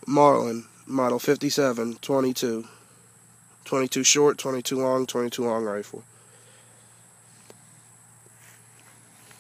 Marlin, model 57, 22. 22 short, 22 long, 22 long rifle.